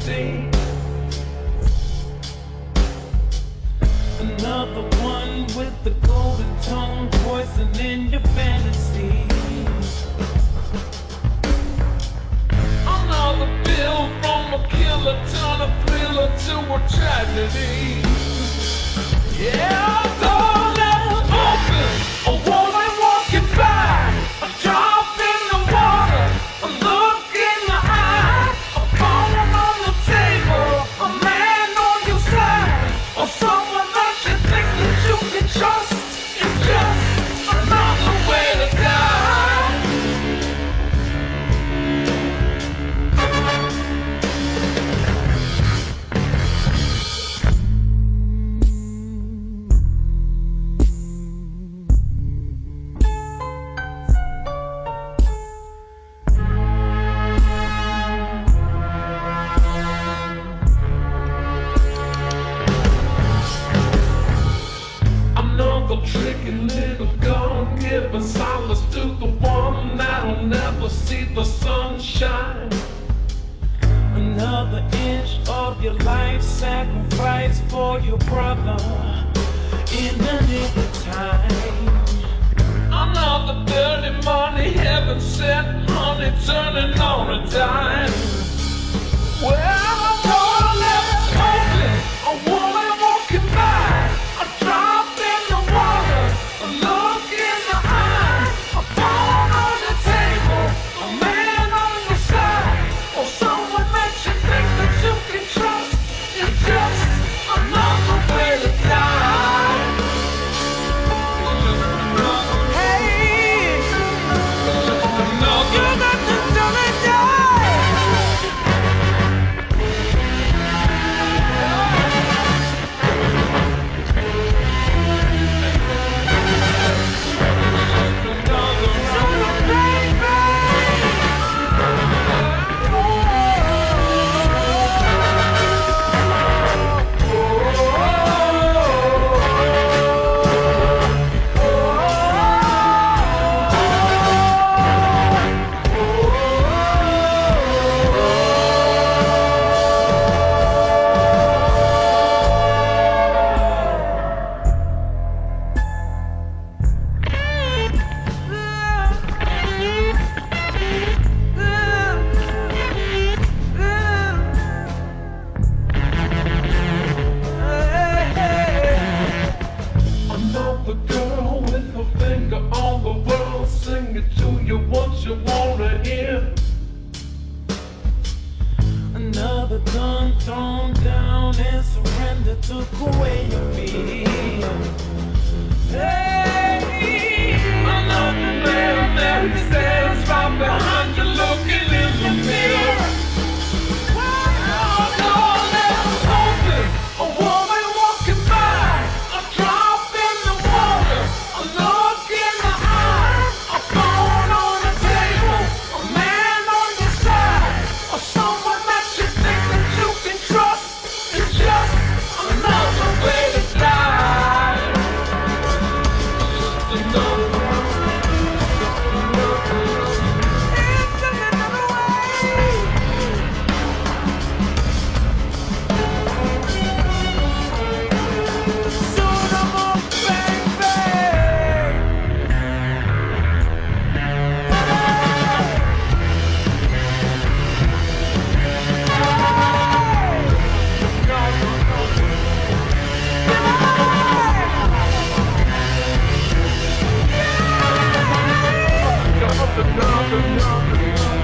reality. Another one with the golden tongue poisoning your fantasy. Another pill from a killer, turn a thriller to a tragedy. Yeah, door left open, a woman walking by, a drop in the water, a look in the eye, a phone on the table, a man on your side, or someone that you think that you can trust. It's just another way to die. Tricky little gun, giving solace to the one that'll never see the sunshine. Another inch of your life sacrificed for your brother in the nick of time. Another dirty money, heaven sent honey turning on a dime. Well, the door left open, a woman walking by, a drop in the water, a look in the eye, a phone on the table, a man on your side, or someone that you think that you can trust. It's just another way to die. It's just another. Hey, it's just another. You got to tell it, die. Another gun thrown down and surrender took away your fear. Hey, another man that stands right behind you looking in the mirror. A door left open, a woman walking by, a drop in the water, a look in the eye, a phone on the table, a man on your side, or someone that you think that you can trust. It's just another way to die. It's just another. It's another way. Shoot 'em up, baby. Another.